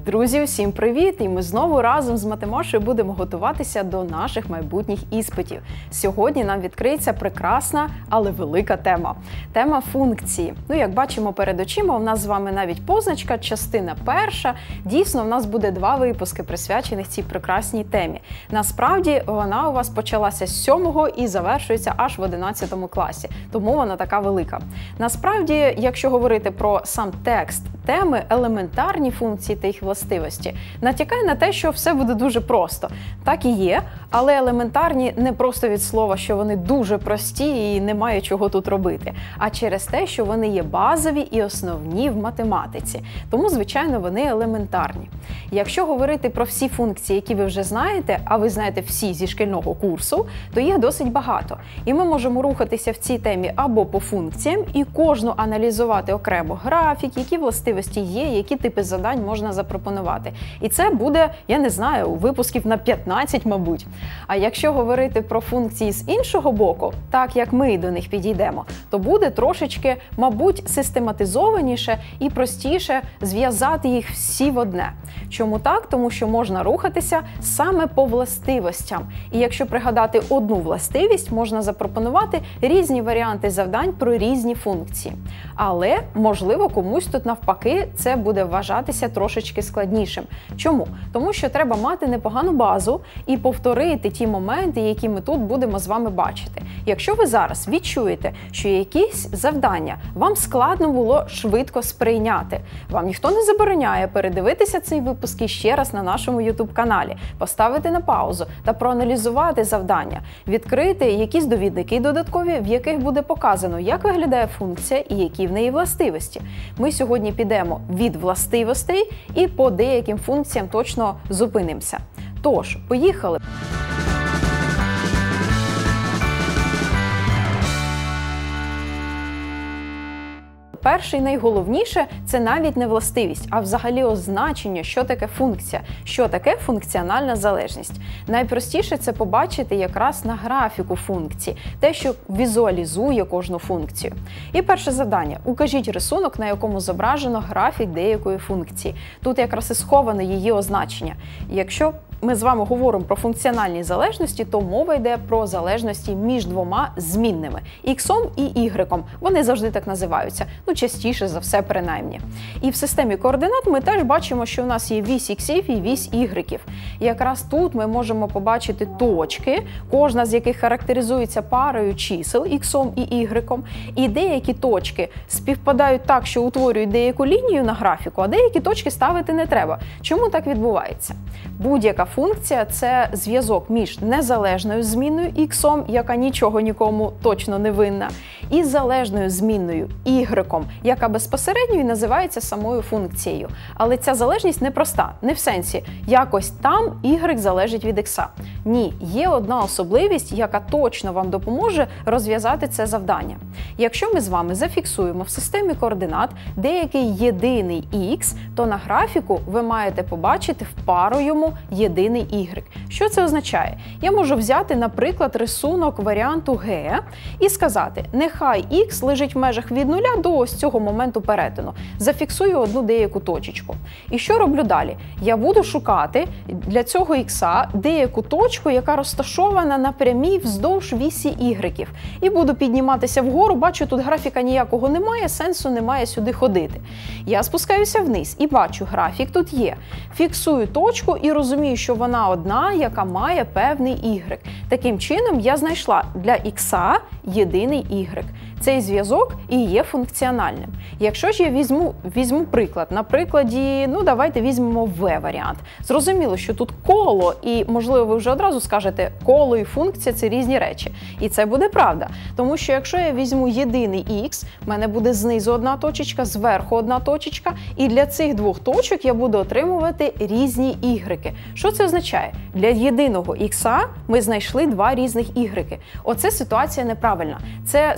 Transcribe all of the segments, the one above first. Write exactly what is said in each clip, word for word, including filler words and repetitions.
Друзі, усім привіт! І ми знову разом з Матемашею будемо готуватися до наших майбутніх іспитів. Сьогодні нам відкриється прекрасна, але велика тема. Тема функції. Ну, як бачимо перед очима, у нас з вами навіть позначка, частина перша. Дійсно, в нас буде два випуски, присвячених цій прекрасній темі. Насправді, вона у вас почалася з сьомого і завершується аж в одинадцятому класі. Тому вона така велика. Насправді, якщо говорити про сам текст теми, елементарні функції та їх властивості, натякає на те, що все буде дуже просто. Так і є, але елементарні не просто від слова, що вони дуже прості і немає чого тут робити, а через те, що вони є базові і основні в математиці. Тому, звичайно, вони елементарні. Якщо говорити про всі функції, які ви вже знаєте, а ви знаєте всі зі шкільного курсу, то їх досить багато. І ми можемо рухатися в цій темі або по функціям і кожну аналізувати окремо графік, які властивості є, які типи задань можна запропонувати. І це буде, я не знаю, випусків на п'ятнадцять, мабуть. А якщо говорити про функції з іншого боку, так як ми до них підійдемо, то буде трошечки, мабуть, систематизованіше і простіше зв'язати їх всі в одне. Чому так? Тому що можна рухатися саме по властивостям. І якщо пригадати одну властивість, можна запропонувати різні варіанти завдань про різні функції. Але, можливо, комусь тут навпаки це буде вважатися трошечки складнішим. Чому? Тому що треба мати непогану базу і повторити ті моменти, які ми тут будемо з вами бачити. Якщо ви зараз відчуєте, що якісь завдання вам складно було швидко сприйняти, вам ніхто не забороняє передивитися цей випуск ще раз на нашому ютуб-каналі, поставити на паузу та проаналізувати завдання, відкрити якісь довідники додаткові, в яких буде показано, як виглядає функція і які в неї властивості. Ми сьогодні підемо від властивостей і по деяким функціям точно зупинимося. Тож, поїхали! Перше і найголовніше – це навіть не властивість, а взагалі означення, що таке функція, що таке функціональна залежність. Найпростіше це побачити якраз на графіку функції, те, що візуалізує кожну функцію. І перше завдання – укажіть рисунок, на якому зображено графік деякої функції. Тут якраз і сховане її означення. Якщо ми з вами говоримо про функціональні залежності, то мова йде про залежності між двома змінними – іксом і ігреком. Вони завжди так називаються, ну частіше за все принаймні. І в системі координат ми теж бачимо, що у нас є вісь іксів і вісь ігреків. І якраз тут ми можемо побачити точки, кожна з яких характеризується парою чисел іксом і ігреком. І деякі точки співпадають так, що утворюють деяку лінію на графіку, а деякі точки ставити не треба. Чому так відбувається? Будь-яка функція – це зв'язок між незалежною змінною іксом, яка нічого нікому точно не винна, і залежною змінною ігреком, яка безпосередньо і називається самою функцією. Але ця залежність непроста, не в сенсі якось там y залежить від ікса. Ні, є одна особливість, яка точно вам допоможе розв'язати це завдання. Якщо ми з вами зафіксуємо в системі координат деякий єдиний х, то на графіку ви маєте побачити в пару йому єдиний y. Що це означає? Я можу взяти, наприклад, рисунок варіанту Г і сказати, нехай х лежить в межах від нуля до ось цього моменту перетину. Зафіксую одну деяку точечку. І що роблю далі? Я буду шукати для цього х деяку точку, яка розташована на прямій вздовж вісі y. І буду підніматися вгору, бачу, тут графіка ніякого немає, сенсу немає сюди ходити. Я спускаюся вниз і бачу, графік тут є. Фіксую точку і розумію, що вона одна, яка має певний y. Таким чином, я знайшла для х єдиний y. Цей зв'язок і є функціональним. Якщо ж я візьму, візьму приклад, на прикладі, ну давайте візьмемо В-варіант. Зрозуміло, що тут коло, і, можливо, ви вже одразу скажете, коло і функція – це різні речі. І це буде правда. Тому що якщо я візьму єдиний х, в мене буде знизу одна точечка, зверху одна точечка, і для цих двох точок я буду отримувати різні ігреки. Що це означає? Для єдиного х ми знайшли два різних ігреки. Оце ситуація неправильна. Це ситуація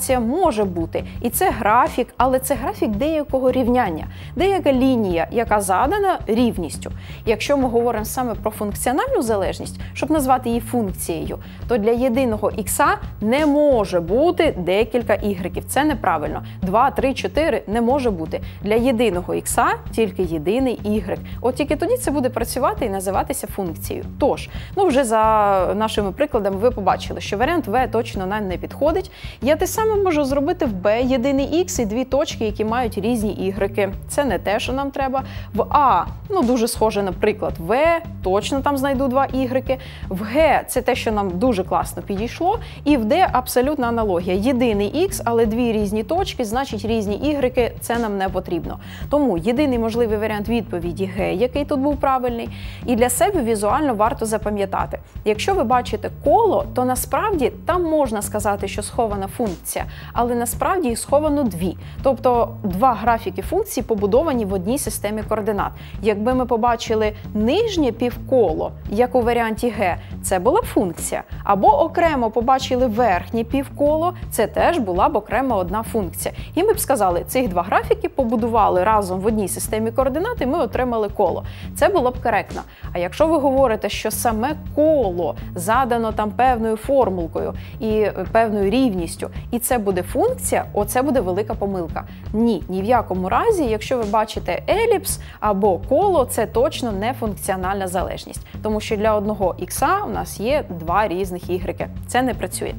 функція може бути. І це графік, але це графік деякого рівняння, деяка лінія, яка задана рівністю. Якщо ми говоримо саме про функціональну залежність, щоб назвати її функцією, то для єдиного х не може бути декілька ігреків. Це неправильно. два, три, чотири не може бути. Для єдиного х тільки єдиний y. От тільки тоді це буде працювати і називатися функцією. Тож, ну вже за нашими прикладами ви побачили, що варіант В точно нам не підходить. Я те саме можу зробити в Б, єдиний х і дві точки, які мають різні ігреки. Це не те, що нам треба. В А, ну дуже схоже, наприклад, В, точно там знайду два ігреки. В Г це те, що нам дуже класно підійшло. І в Д абсолютна аналогія. Єдиний х, але дві різні точки, значить різні ігреки, це нам не потрібно. Тому єдиний можливий варіант відповіді Г, який тут був правильний. І для себе візуально варто запам'ятати. Якщо ви бачите коло, то насправді там можна сказати, що схована функція, але насправді їх сховано дві. Тобто два графіки функцій побудовані в одній системі координат. Якби ми побачили нижнє півколо, як у варіанті Г, це була б функція. Або окремо побачили верхнє півколо, це теж була б окрема одна функція. І ми б сказали, цих два графіки побудували разом в одній системі координат, і ми отримали коло. Це було б коректно. А якщо ви говорите, що саме коло задано там певною формулкою і певною рівністю, і це буде функція, оце буде велика помилка. Ні, ні в якому разі, якщо ви бачите еліпс або коло, це точно не функціональна залежність. Тому що для одного х у нас є два різних ігреки. Це не працює.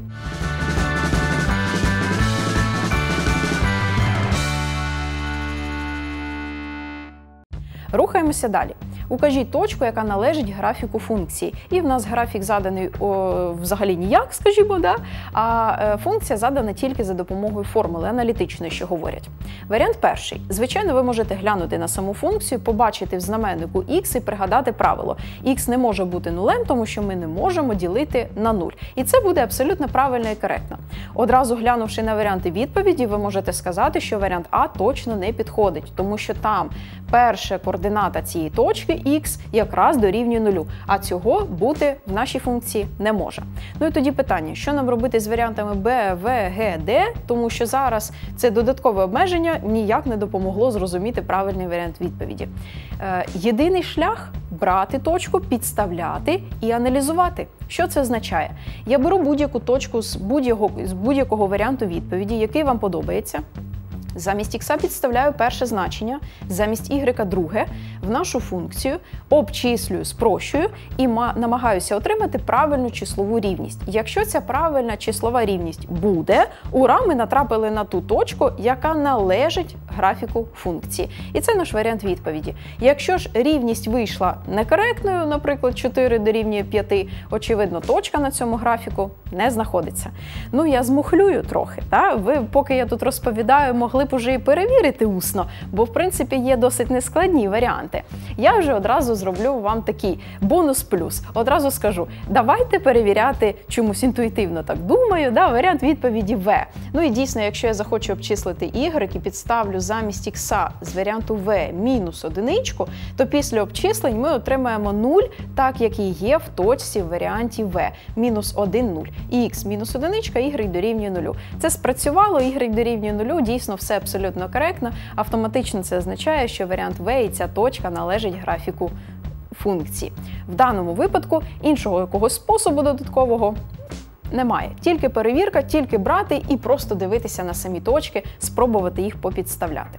Рухаємося далі. Укажіть точку, яка належить графіку функції. І в нас графік заданий о, взагалі ніяк, скажімо, да? А е, функція задана тільки за допомогою формули аналітичної, що говорять. Варіант перший. Звичайно, ви можете глянути на саму функцію, побачити в знаменнику х і пригадати правило. Х не може бути нулем, тому що ми не можемо ділити на нуль. І це буде абсолютно правильно і коректно. Одразу глянувши на варіанти відповіді, ви можете сказати, що варіант А точно не підходить, тому що там перша координата цієї точки х якраз дорівнює нулю, а цього бути в нашій функції не може. Ну і тоді питання, що нам робити з варіантами Б, В, Г, Д, тому що зараз це додаткове обмеження ніяк не допомогло зрозуміти правильний варіант відповіді. Е, єдиний шлях – брати точку, підставляти і аналізувати. Що це означає? Я беру будь-яку точку з будь-якого, з будь-якого варіанту відповіді, який вам подобається. Замість х підставляю перше значення, замість y друге, в нашу функцію, обчислюю, спрощую і намагаюся отримати правильну числову рівність. Якщо ця правильна числова рівність буде, ура, ми натрапили на ту точку, яка належить графіку функції. І це наш варіант відповіді. Якщо ж рівність вийшла некоректною, наприклад, чотири дорівнює п'яти, очевидно, точка на цьому графіку не знаходиться. Ну, я змухлюю трохи. Та? Ви, поки я тут розповідаю, могли б уже і перевірити усно, бо, в принципі, є досить нескладні варіанти. Я вже одразу зроблю вам такий бонус-плюс. Одразу скажу, давайте перевіряти, чомусь інтуїтивно так думаю, да? Варіант відповіді В. Ну і дійсно, якщо я захочу обчислити y і підставлю замість х з варіанту В мінус одиничку, то після обчислень ми отримаємо нуль, так як і є в точці в варіанті В. Мінус один, нуль. І х мінус одиничка, y дорівнює нулю. Це спрацювало, y дорівнює нулю, дійсно все абсолютно коректно. Автоматично це означає, що варіант В і ця точка належить графіку функції. В даному випадку іншого якогось способу додаткового немає. Тільки перевірка, тільки брати і просто дивитися на самі точки, спробувати їх попідставляти.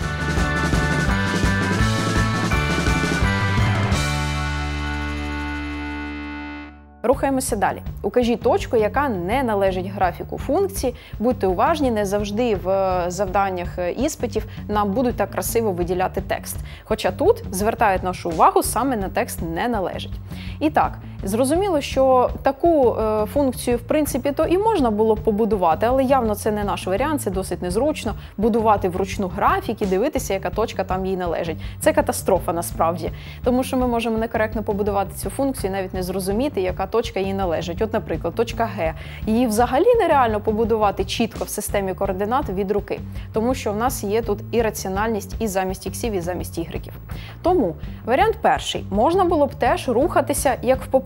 Рухаємося далі. Укажіть точку, яка не належить графіку функції. Будьте уважні, не завжди в завданнях іспитів нам будуть так красиво виділяти текст. Хоча тут звертають нашу увагу саме на текст «не належить». І так, зрозуміло, що таку е, функцію, в принципі, то і можна було б побудувати, але явно це не наш варіант, це досить незручно будувати вручну графік і дивитися, яка точка там їй належить. Це катастрофа насправді, тому що ми можемо некоректно побудувати цю функцію і навіть не зрозуміти, яка точка їй належить. От, наприклад, точка Г. Її взагалі нереально побудувати чітко в системі координат від руки, тому що в нас є тут і раціональність і замість іксів, і замість ігреків. Тому варіант перший. Можна було б теж рухатися, як в попередньому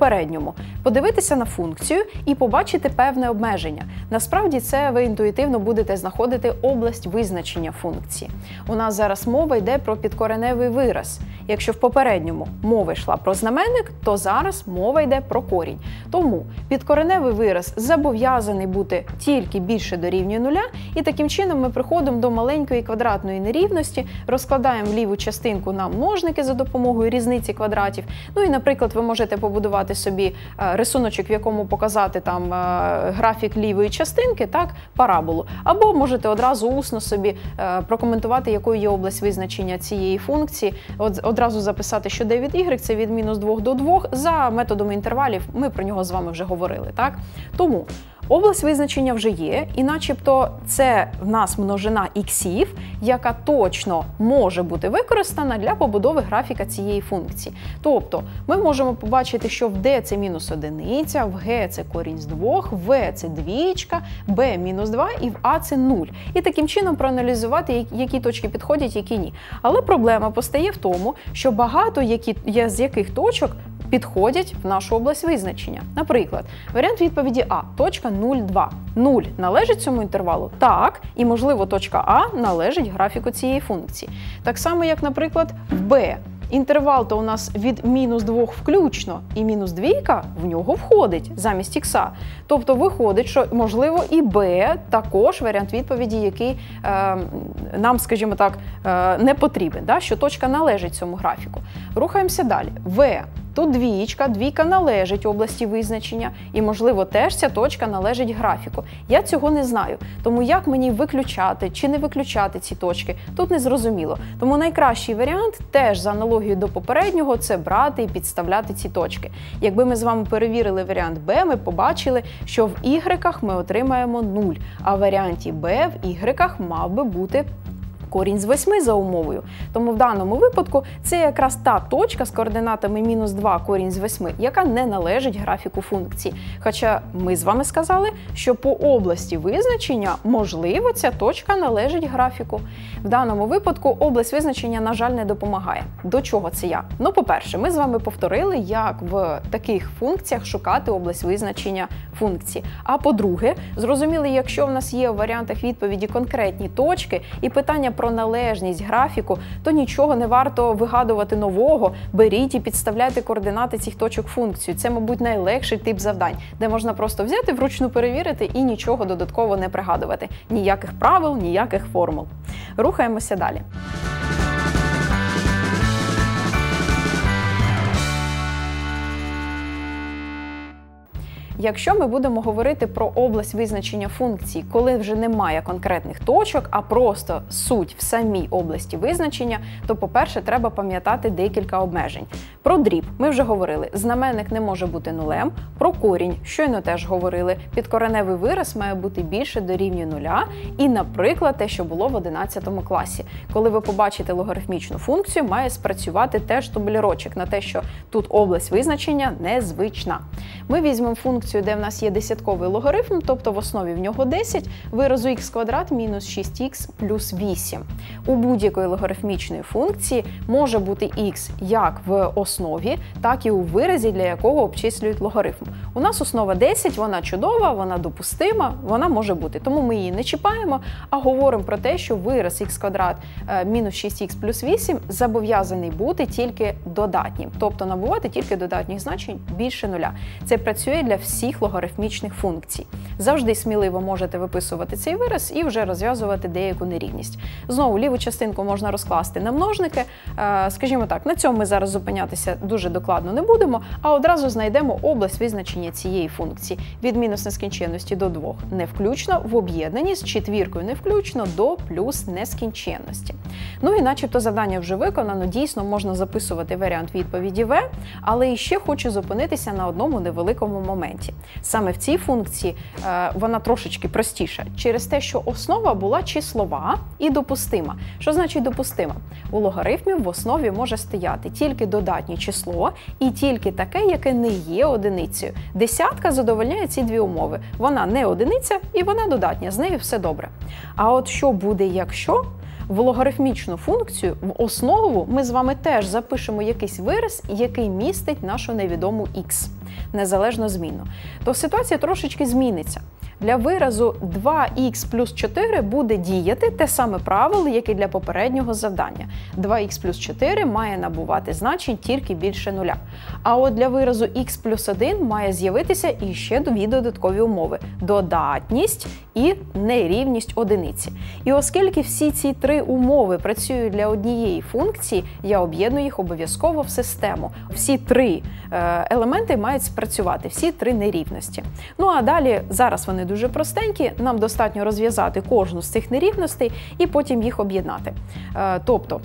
попередньому подивитися на функцію і побачити певне обмеження. Насправді це ви інтуїтивно будете знаходити область визначення функції. У нас зараз мова йде про підкореневий вираз. Якщо в попередньому мова йшла про знаменник, то зараз мова йде про корінь. Тому підкореневий вираз зобов'язаний бути тільки більше дорівнює нуля, і таким чином ми приходимо до маленької квадратної нерівності, розкладаємо ліву частинку на множники за допомогою різниці квадратів. Ну і, наприклад, ви можете побудувати собі рисуночок, в якому показати там графік лівої частинки, так, параболу. Або можете одразу усно собі прокоментувати, якою є область визначення цієї функції. От, одразу записати, що d від y – це від мінус двох до двох. За методом інтервалів ми про нього з вами вже говорили, так? Тому область визначення вже є, і начебто це в нас множина іксів, яка точно може бути використана для побудови графіка цієї функції. Тобто ми можемо побачити, що в d це мінус одиниця, в g це корінь з двох, в v це двічка, b мінус два і в a це нуль. І таким чином проаналізувати, які точки підходять, які ні. Але проблема постає в тому, що багато які, з яких точок підходять в нашу область визначення. Наприклад, варіант відповіді А – точка нуль, два. нуль належить цьому інтервалу? Так, і, можливо, точка А належить графіку цієї функції. Так само, як, наприклад, в Б. Інтервал-то у нас від мінус двох включно, і мінус двійка в нього входить замість ікса. Тобто виходить, що, можливо, і Б також варіант відповіді, який е, нам, скажімо так, е, не потрібен, да? Що точка належить цьому графіку. Рухаємося далі. В. Тут двічка, двійка належить області визначення, і, можливо, теж ця точка належить графіку. Я цього не знаю, тому як мені виключати чи не виключати ці точки, тут не зрозуміло. Тому найкращий варіант, теж за аналогією до попереднього, це брати і підставляти ці точки. Якби ми з вами перевірили варіант Б, ми побачили, що в ігреках ми отримаємо нуль, а в варіанті Б в ігреках мав би бути корінь з восьми за умовою. Тому в даному випадку це якраз та точка з координатами мінус два корінь з восьми, яка не належить графіку функції. Хоча ми з вами сказали, що по області визначення, можливо, ця точка належить графіку. В даному випадку область визначення, на жаль, не допомагає. До чого це я? Ну, по-перше, ми з вами повторили, як в таких функціях шукати область визначення функції. А по-друге, зрозуміли, якщо в нас є в варіантах відповіді конкретні точки і питання про належність графіку, то нічого не варто вигадувати нового, беріть і підставляйте координати цих точок функцію. Це, мабуть, найлегший тип завдань, де можна просто взяти, вручну перевірити і нічого додатково не пригадувати. Ніяких правил, ніяких формул. Рухаємося далі. Якщо ми будемо говорити про область визначення функцій, коли вже немає конкретних точок, а просто суть в самій області визначення, то, по-перше, треба пам'ятати декілька обмежень. Про дріб ми вже говорили, знаменник не може бути нулем, про корінь щойно теж говорили, підкореневий вираз має бути більше дорівнює нуля, і, наприклад, те, що було в одинадцятому класі. Коли ви побачите логарифмічну функцію, має спрацювати теж дублірочок на те, що тут область визначення незвична. Ми візьмемо функцію, де в нас є десятковий логарифм, тобто в основі в нього десять, виразу х квадрат мінус шість х плюс вісім. У будь-якої логарифмічної функції може бути х як в основі, так і у виразі, для якого обчислюють логарифм. У нас основа десять, вона чудова, вона допустима, вона може бути. Тому ми її не чіпаємо, а говоримо про те, що вираз х квадрат мінус шість х плюс вісім зобов'язаний бути тільки додатнім, тобто набувати тільки додатніх значень більше нуля. Це працює для всіх логарифмічних функцій. Завжди сміливо можете виписувати цей вираз і вже розв'язувати деяку нерівність. Знову, ліву частинку можна розкласти на множники. Скажімо так, на цьому ми зараз зупинятися дуже докладно не будемо, а одразу знайдемо область визначення цієї функції. Від мінус нескінченності до двох не включно, в об'єднанні з четвіркою не включно до плюс нескінченності. Ну і начебто завдання вже виконано, дійсно можна записувати варіант відповіді В, але і ще хочу зупинитися на одному невеликому моменті. Саме в цій функції е, вона трошечки простіша, через те, що основа була числова і допустима. Що значить допустима? У логарифмів в основі може стояти тільки додатнє число і тільки таке, яке не є одиницею. Десятка задовольняє ці дві умови. Вона не одиниця і вона додатня, з нею все добре. А от що буде, якщо В логарифмічну функцію в основу ми з вами теж запишемо якийсь вираз, який містить нашу невідому х, незалежно змінну. То ситуація трошечки зміниться. Для виразу два х плюс чотири буде діяти те саме правило, як і для попереднього завдання. два х плюс чотири має набувати значень тільки більше нуля. А от для виразу х плюс один має з'явитися іще дві додаткові умови – додатність і нерівність одиниці. І оскільки всі ці три умови працюють для однієї функції, я об'єдную їх обов'язково в систему. Всі три елементи мають спрацювати, всі три нерівності. Ну а далі, зараз вони дуже простенькі, нам достатньо розв'язати кожну з цих нерівностей і потім їх об'єднати. Тобто,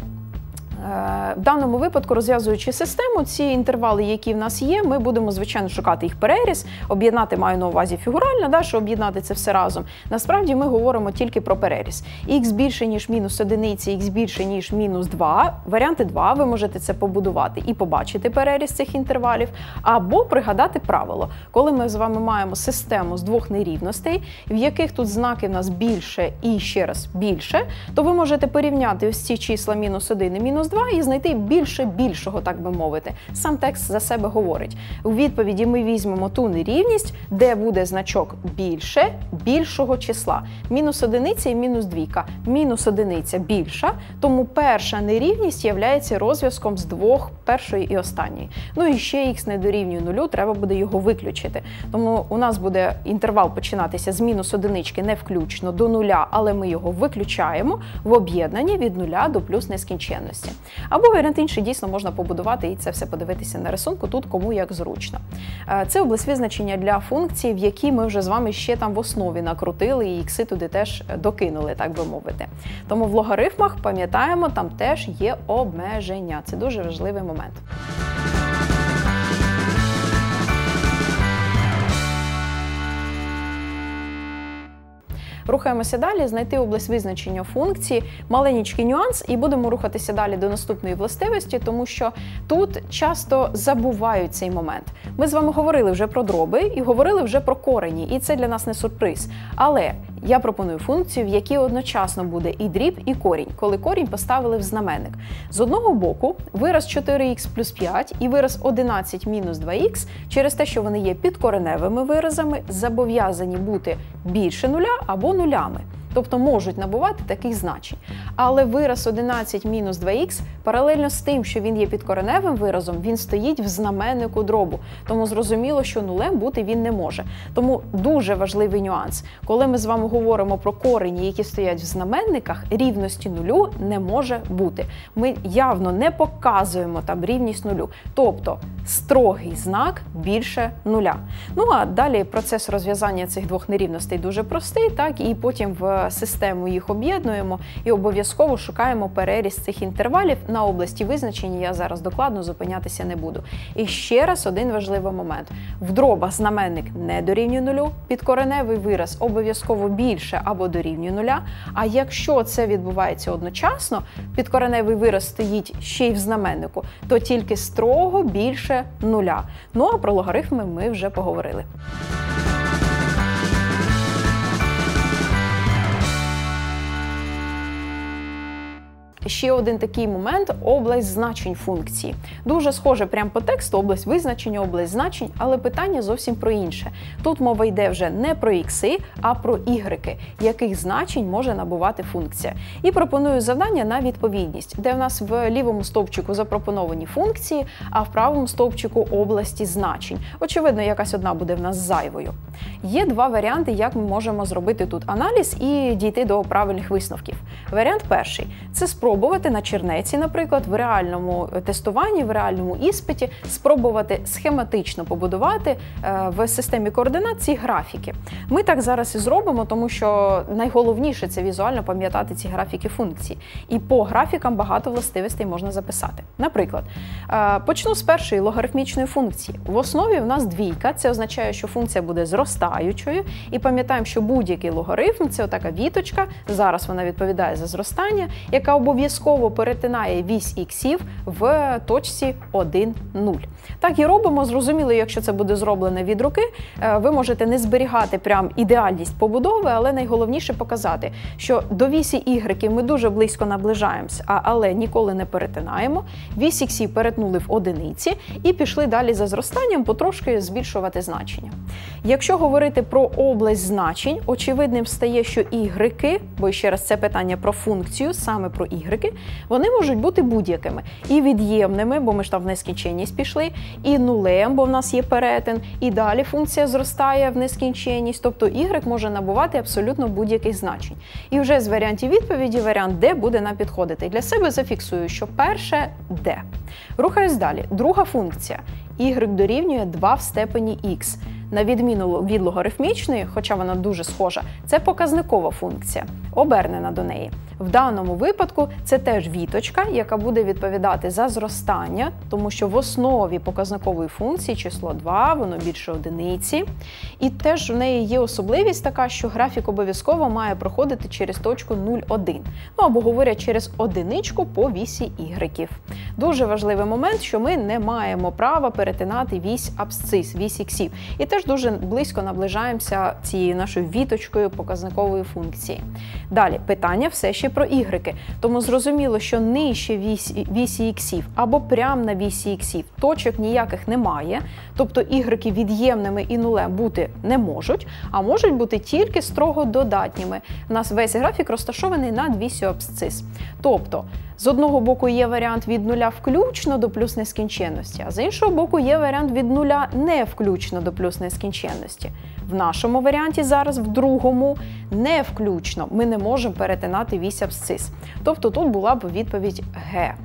в даному випадку, розв'язуючи систему, ці інтервали, які в нас є, ми будемо, звичайно, шукати їх переріз, об'єднати маю на увазі фігурально, да, що об'єднати це все разом. Насправді ми говоримо тільки про переріз. Х більше, ніж мінус одиниці, х більше, ніж мінус два. Варіанти два, ви можете це побудувати і побачити переріз цих інтервалів, або пригадати правило. Коли ми з вами маємо систему з двох нерівностей, в яких тут знаки в нас більше і ще раз більше, то ви можете порівняти ось ці числа мінус один і мінус два і знайти більше більшого, так би мовити. Сам текст за себе говорить. У відповіді ми візьмемо ту нерівність, де буде значок більше більшого числа. Мінус одиниця і мінус двійка. Мінус одиниця більша, тому перша нерівність є розв'язком з двох, першої і останньої. Ну і ще х не дорівнює нулю, треба буде його виключити. Тому у нас буде інтервал починатися з мінус одинички не включно до нуля, але ми його виключаємо в об'єднанні від нуля до плюс нескінченності. Або варіант інший дійсно можна побудувати і це все подивитися на рисунку, тут кому як зручно. Це область визначення для функцій, в які ми вже з вами ще там в основі накрутили і ікси туди теж докинули, так би мовити. Тому в логарифмах, пам'ятаємо, там теж є обмеження. Це дуже важливий момент. Рухаємося далі, знайти область визначення функції, маленький нюанс, і будемо рухатися далі до наступної властивості, тому що тут часто забувають цей момент. Ми з вами говорили вже про дроби і говорили вже про корені, і це для нас не сюрприз. Але я пропоную функцію, в якій одночасно буде і дріб, і корінь, коли корінь поставили в знаменник. З одного боку, вираз чотири х плюс п'ять і вираз одинадцять мінус два х, через те, що вони є підкореневими виразами, зобов'язані бути більше нуля або нулями. Тобто можуть набувати таких значень. Але вираз одинадцять мінус два х паралельно з тим, що він є підкореневим виразом, він стоїть в знаменнику дробу. Тому зрозуміло, що нулем бути він не може. Тому дуже важливий нюанс. Коли ми з вами говоримо про корені, які стоять в знаменниках, рівності нулю не може бути. Ми явно не показуємо там рівність нулю. Тобто строгий знак більше нуля. Ну а далі процес розв'язання цих двох нерівностей дуже простий, так, і потім в систему їх об'єднуємо і обов'язково шукаємо переріз цих інтервалів. На області визначення я зараз докладно зупинятися не буду. І ще раз один важливий момент. В дробах знаменник не дорівнює нулю, підкореневий вираз обов'язково більше або дорівнює нуля, а якщо це відбувається одночасно, підкореневий вираз стоїть ще й в знаменнику, то тільки строго більше нуля. Ну а про логарифми ми вже поговорили. Ще один такий момент – область значень функції. Дуже схоже прямо по тексту, область визначення, область значень, але питання зовсім про інше. Тут мова йде вже не про ікси, а про ігреки, яких значень може набувати функція. І пропоную завдання на відповідність, де в нас в лівому стовпчику запропоновані функції, а в правому стовпчику області значень. Очевидно, якась одна буде в нас зайвою. Є два варіанти, як ми можемо зробити тут аналіз і дійти до правильних висновків. Варіант перший – це спробувати на чернеці, наприклад, в реальному тестуванні, в реальному іспиті, спробувати схематично побудувати в системі координат ці графіки. Ми так зараз і зробимо, тому що найголовніше – це візуально пам'ятати ці графіки функцій. І по графікам багато властивостей можна записати. Наприклад, почну з першої логарифмічної функції. В основі в нас двійка, це означає, що функція буде зростаючою. І пам'ятаємо, що будь-який логарифм – це отака віточка, зараз вона відповідає за зростання, яка обов'язково перетинає вісь іксів в точці один, нуль. Так і робимо. Зрозуміло, якщо це буде зроблено від руки, ви можете не зберігати прям ідеальність побудови, але найголовніше показати, що до вісі Y ми дуже близько наближаємося, але ніколи не перетинаємо. Вісь Х перетнули в одиниці і пішли далі за зростанням потрошки збільшувати значення. Якщо говорити про область значень, очевидним стає, що Y, бо ще раз це питання про функцію, саме про Y, вони можуть бути будь-якими. І від'ємними, бо ми ж там в нескінченність пішли, і нулем, бо в нас є перетин, і далі функція зростає в нескінченність, тобто Y може набувати абсолютно будь-яких значень. І вже з варіантів відповіді варіант D буде нам підходити. Для себе зафіксую, що перше – D. Рухаюсь далі. Друга функція. Y дорівнює два в степені Х. На відміну від логарифмічної, хоча вона дуже схожа, це показникова функція, обернена до неї. В даному випадку це теж віточка, яка буде відповідати за зростання, тому що в основі показникової функції число два, воно більше одиниці. І теж в неї є особливість така, що графік обов'язково має проходити через точку нуль один. Ну або говорять через одиничку по вісі Y. Дуже важливий момент, що ми не маємо права перетинати вісь абсцис, вісь іксів. І теж дуже близько наближаємося цією нашою віточкою показникової функції. Далі, питання все ще про Y. Тому зрозуміло, що нижче вісі, вісі іксів або прямо на вісі іксів точок ніяких немає, тобто Y від'ємними і нулем бути не можуть, а можуть бути тільки строго додатніми. У нас весь графік розташований над вісю абсцис. Тобто, з одного боку є варіант від нуля включно до плюс нескінченності, а з іншого боку є варіант від нуля не включно до плюс нескінченності. В нашому варіанті зараз, в другому, не включно. Ми не можемо перетинати вісь абсцис. Тобто тут була б відповідь Г.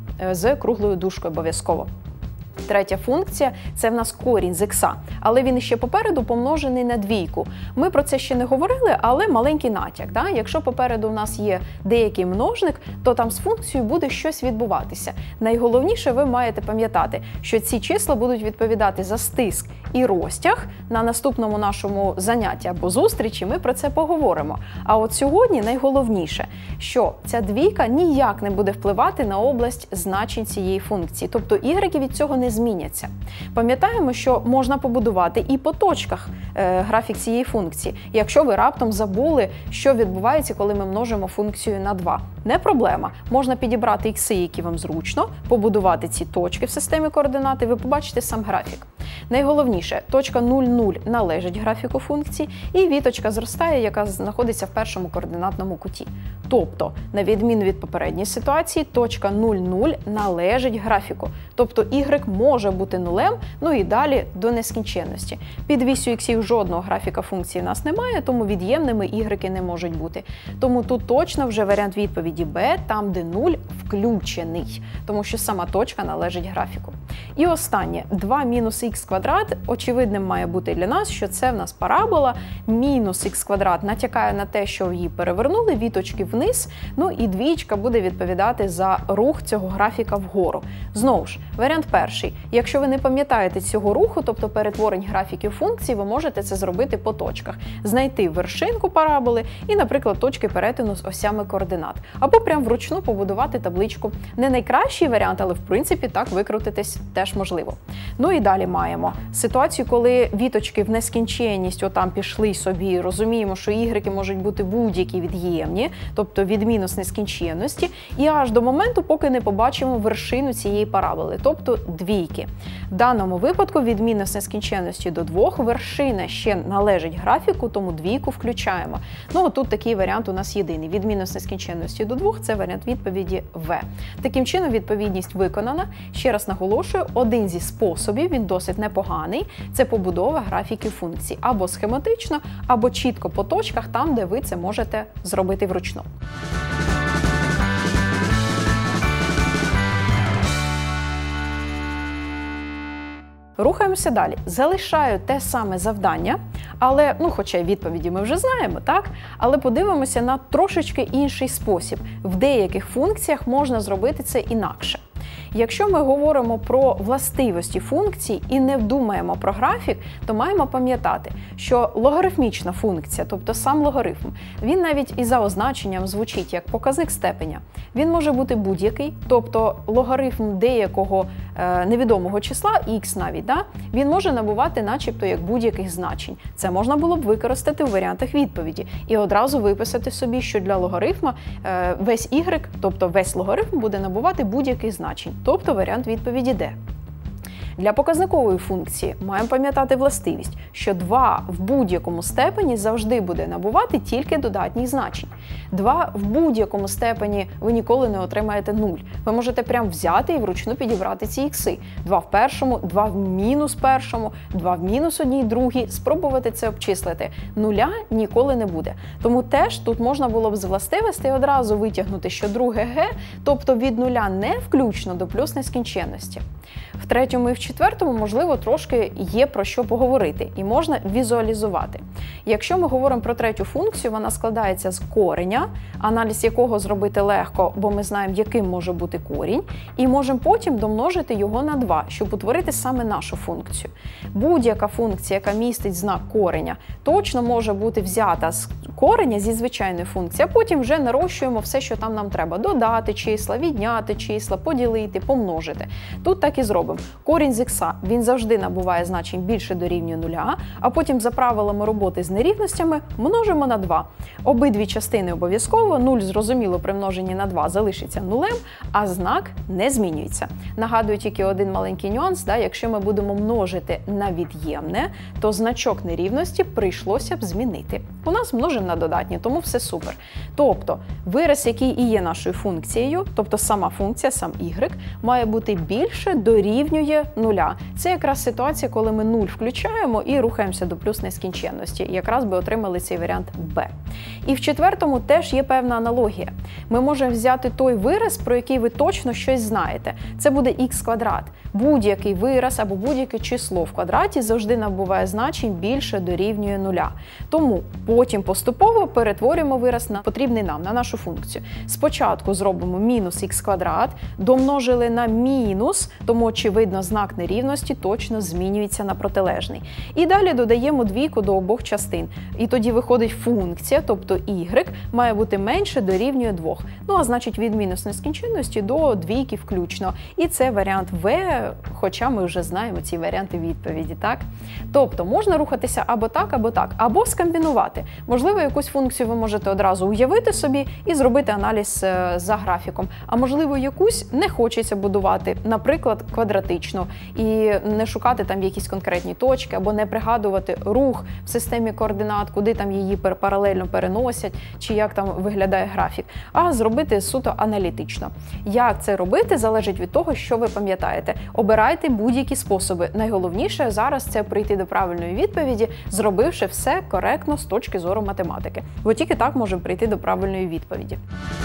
З круглою дужкою обов'язково. Третя функція – це в нас корінь з х, але він ще попереду помножений на двійку. Ми про це ще не говорили, але маленький натяк. Да? Якщо попереду в нас є деякий множник, то там з функцією буде щось відбуватися. Найголовніше ви маєте пам'ятати, що ці числа будуть відповідати за стиск і розтяг. На наступному нашому занятті або зустрічі ми про це поговоримо. А от сьогодні найголовніше, що ця двійка ніяк не буде впливати на область значень цієї функції. Тобто y від цього не зміняться. Пам'ятаємо, що можна побудувати і по точках е, графік цієї функції, якщо ви раптом забули, що відбувається, коли ми множимо функцію на два. Не проблема. Можна підібрати ікси, які вам зручно, побудувати ці точки в системі координат, і ви побачите сам графік. Найголовніше, точка нуль нуль належить графіку функції, і віточка зростає, яка знаходиться в першому координатному куті. Тобто, на відміну від попередньої ситуації, точка нуль нуль належить графіку. Тобто y може бути нулем, ну і далі до нескінченності. Під вісю іксів жодного графіка функції в нас немає, тому від'ємними y не можуть бути. Тому тут точно вже варіант відповіді Б, там де нуль включений, тому що сама точка належить графіку. І останнє, два мінус х квадрат, очевидним має бути для нас, що це в нас парабола, мінус х квадрат натякає на те, що її перевернули, віточки вниз, ну і двічка буде відповідати за рух цього графіка вгору. Знову ж, варіант перший. Якщо ви не пам'ятаєте цього руху, тобто перетворень графіків функцій, ви можете це зробити по точках. Знайти вершинку параболи і, наприклад, точки перетину з осями координат. Або прям вручну побудувати табличку. Не найкращий варіант, але в принципі так викрутитись теж можливо. Ну і далі маємо ситуацію, коли віточки в нескінченність отам пішли собі, розуміємо, що ігреки можуть бути будь-які від'ємні, тобто від мінус нескінченності, і аж до моменту, поки не побачимо вершину цієї параболи, тобто двійки. В даному випадку від мінус нескінченності до двох вершина ще належить графіку, тому двійку включаємо. Ну, тут такий варіант у нас єдиний. Від мінус нескінченності до двох – це варіант відповіді В. Таким чином, відповідність виконана. Ще раз наголошую, один зі способів, він досить непоганий, це побудова графіків функцій. Або схематично, або чітко по точках, там, де ви це можете зробити вручну. Рухаємося далі. Залишаю те саме завдання, але, ну, хоча відповіді ми вже знаємо, так? Але подивимося на трошечки інший спосіб. В деяких функціях можна зробити це інакше. Якщо ми говоримо про властивості функцій і не думаємо про графік, то маємо пам'ятати, що логарифмічна функція, тобто сам логарифм, він навіть і за означенням звучить як показник степеня. Він може бути будь-який, тобто логарифм деякого е, невідомого числа, х навіть, да, він може набувати начебто як будь-яких значень. Це можна було б використати у варіантах відповіді і одразу виписати собі, що для логарифма е, весь y, тобто весь логарифм буде набувати будь-яких значень, тобто варіант відповіді D. Для показникової функції маємо пам'ятати властивість, що два в будь-якому степені завжди буде набувати тільки додатніх значень. два в будь-якому степені ви ніколи не отримаєте нуль. Ви можете прям взяти і вручну підібрати ці ікси. два в першому, два в мінус першому, два в мінус одній другій. Спробувати це обчислити. Нуля ніколи не буде. Тому теж тут можна було б з властивостей одразу витягнути, що друге г, тобто від нуля не включно до плюс нескінченності. В третьому і в четвертому, можливо, трошки є про що поговорити і можна візуалізувати. Якщо ми говоримо про третю функцію, вона складається з кореня, аналіз якого зробити легко, бо ми знаємо, яким може бути корінь, і можемо потім домножити його на два, щоб утворити саме нашу функцію. Будь-яка функція, яка містить знак кореня, точно може бути взята з кореня зі звичайної функції, а потім вже нарощуємо все, що там нам треба. Додати числа, відняти числа, поділити, помножити. Тут так і зробимо. Корінь з х, він завжди набуває значень більше дорівнює нуля, а потім за правилами роботи з нерівностями множимо на два. Обидві частини обов'язково, нуль, зрозуміло, при множенні на два залишиться нулем, а знак не змінюється. Нагадую тільки один маленький нюанс, да, якщо ми будемо множити на від'ємне, то значок нерівності прийшлося б змінити. У нас множимо на додатні, тому все супер. Тобто, вираз, який і є нашою функцією, тобто сама функція, сам y, має бути більше дорівнює нуля. Це якраз ситуація, коли ми нуль включаємо і рухаємося до плюс нескінченності. Якраз би отримали цей варіант Б. І в четвертому теж є певна аналогія. Ми можемо взяти той вираз, про який ви точно щось знаєте. Це буде х квадрат. Будь-який вираз або будь-яке число в квадраті завжди набуває значень більше дорівнює нуля. Тому потім поступово перетворюємо вираз на потрібний нам, на нашу функцію. Спочатку зробимо мінус х квадрат, домножили на мінус, тому, очевидно, знак нерівності точно змінюється на протилежний. І далі додаємо двійку до обох частин. І тоді виходить функція, тобто y, має бути менше дорівнює двох. Ну, а значить від мінус нескінченності до двійки включно. І це варіант В, хоча ми вже знаємо ці варіанти відповіді, так? Тобто можна рухатися або так, або так, або скомбінувати. Можливо, якусь функцію ви можете одразу уявити собі і зробити аналіз за графіком. А можливо, якусь не хочеться будувати, наприклад, квадратичну, і не шукати там якісь конкретні точки, або не пригадувати рух в системі координат, куди там її паралельно переносять, чи як там виглядає графік, а зробити суто аналітично. Як це робити, залежить від того, що ви пам'ятаєте. Обирайте будь-які способи. Найголовніше зараз це прийти до правильної відповіді, зробивши все коректно з точки зору математики. Бо тільки так можемо прийти до правильної відповіді.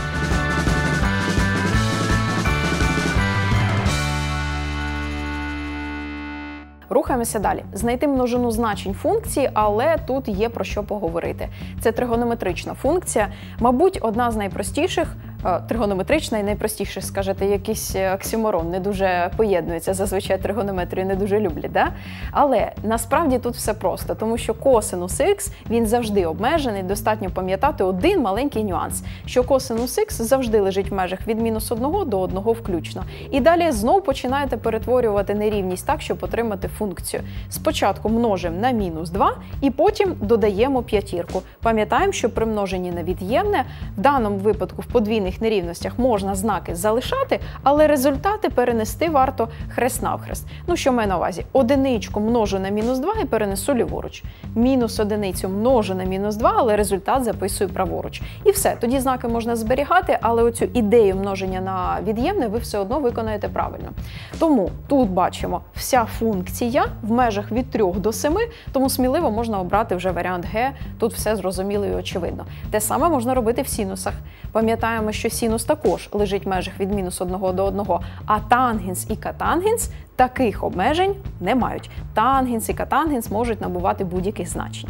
Рухаємося далі. Знайти множину значень функції, але тут є про що поговорити. Це тригонометрична функція, мабуть, одна з найпростіших, тригонометрична і найпростіше, скажете, якийсь оксюморон, не дуже поєднується, зазвичай тригонометрію не дуже люблять, да? Але насправді тут все просто, тому що косинус х, він завжди обмежений, достатньо пам'ятати один маленький нюанс, що косинус х завжди лежить в межах від мінус одного до одного включно. І далі знову починаєте перетворювати нерівність так, щоб отримати функцію. Спочатку множимо на мінус два і потім додаємо п'ятірку. Пам'ятаємо, що при множенні на від'ємне, в даному випадку в подвійних нерівностях можна знаки залишати, але результати перенести варто хрест-навхрест. Ну, що маю на увазі? Одиничку множу на мінус два і перенесу ліворуч. Мінус одиницю множу на мінус два, але результат записую праворуч. І все. Тоді знаки можна зберігати, але оцю ідею множення на від'ємне ви все одно виконаєте правильно. Тому тут бачимо вся функція в межах від трьох до семи, тому сміливо можна обрати вже варіант Г. Тут все зрозуміло і очевидно. Те саме можна робити в синусах. Пам'ятаємо, що синус також лежить в межах від мінус одного до одного, а тангенс і катангенс таких обмежень не мають. Тангенс і катангенс можуть набувати будь-яких значень.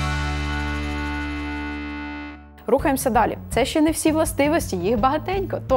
Рухаємося далі. Це ще не всі властивості, їх багатенько. Тож,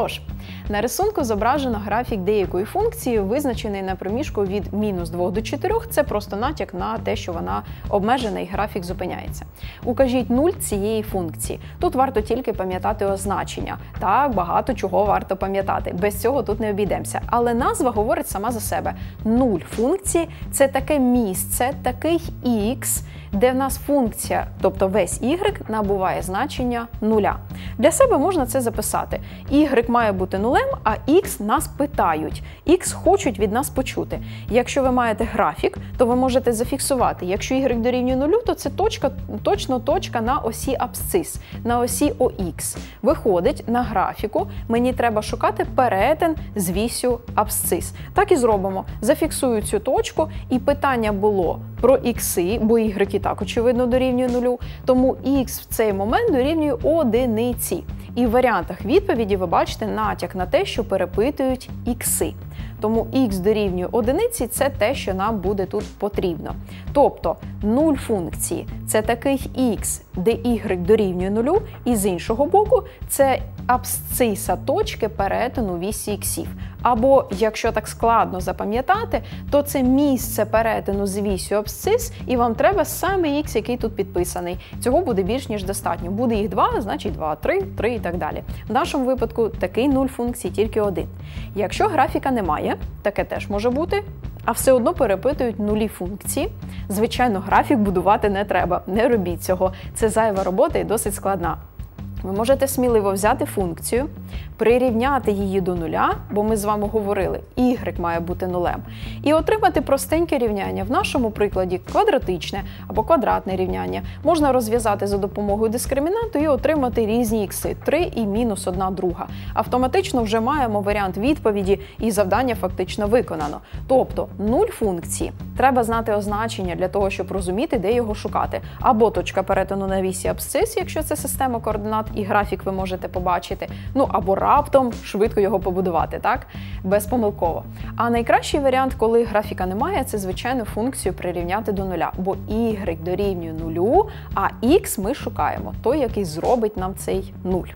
На рисунку зображено графік деякої функції, визначений на проміжку від мінус двох до чотирьох. Це просто натяк на те, що вона обмежена і графік зупиняється. Укажіть нуль цієї функції. Тут варто тільки пам'ятати означення. Так, багато чого варто пам'ятати. Без цього тут не обійдемося. Але назва говорить сама за себе. Нуль функції – це таке місце, такий х, де в нас функція, тобто весь y, набуває значення нуля. Для себе можна це записати. Y має бути нулем, а x нас питають. X хочуть від нас почути. Якщо ви маєте графік, то ви можете зафіксувати. Якщо y дорівнює нулю, то це точка, точно точка на осі абсцис, на осі ОХ. Виходить, на графіку мені треба шукати перетин з вісю абсцис. Так і зробимо. Зафіксую цю точку, і питання було про ікси, бо y і так, очевидно, дорівнює нулю, тому x в цей момент дорівнює одиниці. І в варіантах відповіді ви бачите натяк на те, що перепитують ікси. Тому х дорівнює одиниці – це те, що нам буде тут потрібно. Тобто нуль функції – це такий х, де y дорівнює нулю, і з іншого боку – це абсциса точки перетину вісі іксів. Або, якщо так складно запам'ятати, то це місце перетину з вісю абсцис, і вам треба саме х, який тут підписаний. Цього буде більш ніж достатньо. Буде їх два, значить два, три, три і так далі. В нашому випадку такий нуль функцій тільки один. Якщо графіка немає, таке теж може бути, а все одно перепитують нулі функції, звичайно, графік будувати не треба. Не робіть цього. Це зайва робота і досить складна. Ви можете сміливо взяти функцію, прирівняти її до нуля, бо ми з вами говорили, y має бути нулем, і отримати простеньке рівняння. В нашому прикладі квадратичне або квадратне рівняння можна розв'язати за допомогою дискримінанту і отримати різні ікси – три і мінус одна друга. Автоматично вже маємо варіант відповіді і завдання фактично виконано. Тобто нуль функції. Треба знати означення для того, щоб розуміти, де його шукати. Або точка перетину на вісі абсцис, якщо це система координат, і графік ви можете побачити, ну або раптом швидко його побудувати, так? Безпомилково. А найкращий варіант, коли графіка немає, це, звичайно, функцію прирівняти до нуля, бо y дорівнює нулю, а x ми шукаємо, той, який зробить нам цей нуль.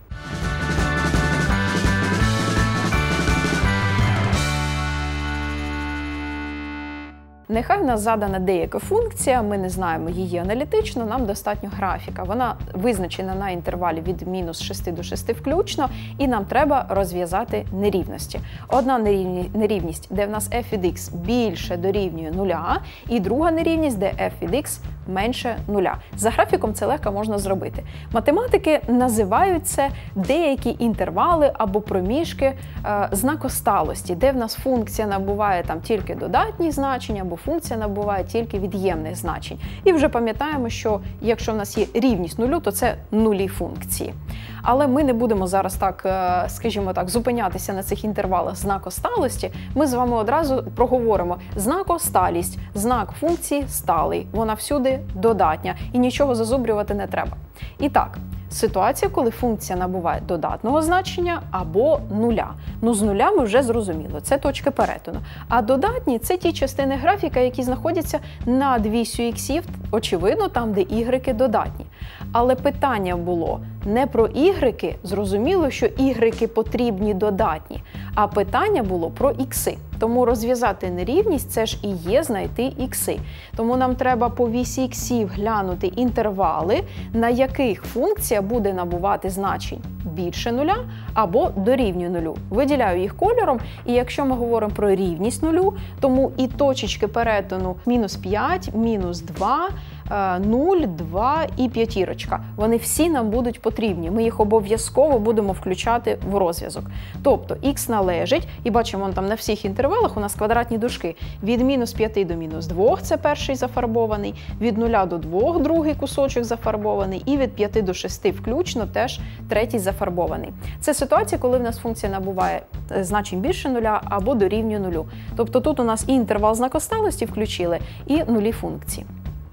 Нехай в нас задана деяка функція, ми не знаємо її аналітично, нам достатньо графіка. Вона визначена на інтервалі від мінус шести до шести включно, і нам треба розв'язати нерівності. Одна нерівність, де в нас f від x більше дорівнює нуля, і друга нерівність, де f від x менше нуля. За графіком це легко можна зробити. Математики називають це деякі інтервали або проміжки е, знакосталості, де в нас функція набуває там тільки додатні значення, або функція набуває тільки від'ємних значень. І вже пам'ятаємо, що якщо в нас є рівність нулю, то це нулі функції. Але ми не будемо зараз так, скажімо так, зупинятися на цих інтервалах знакосталості. Ми з вами одразу проговоримо знакосталість, знак функції сталий, вона всюди додатня і нічого зазубрювати не треба. І так, ситуація, коли функція набуває додатного значення або нуля. Ну, з нуля ми вже зрозуміли, це точки перетину. А додатні – це ті частини графіка, які знаходяться над вісю іксів, очевидно, там, де ігреки додатні. Але питання було не про ігреки, зрозуміло, що ігреки потрібні додатні, а питання було про ікси. Тому розв'язати нерівність – це ж і є знайти ікси. Тому нам треба по вісі іксів глянути інтервали, на яких функція буде набувати значень більше нуля або дорівнює нулю. Виділяю їх кольором, і якщо ми говоримо про рівність нулю, тому і точечки перетину мінус п'ять, мінус два, нуль, два і п'ятірочка. Вони всі нам будуть потрібні. Ми їх обов'язково будемо включати в розв'язок. Тобто х належить, і бачимо, там на всіх інтервалах у нас квадратні дужки. Від мінус п'яти до мінус двох – це перший зафарбований, від нуля до двох – другий кусочок зафарбований, і від п'яти до шести включно теж третій зафарбований. Це ситуація, коли в нас функція набуває значень більше нуля або дорівнює нулю. Тобто тут у нас і інтервал знакосталості включили, і нулі функції.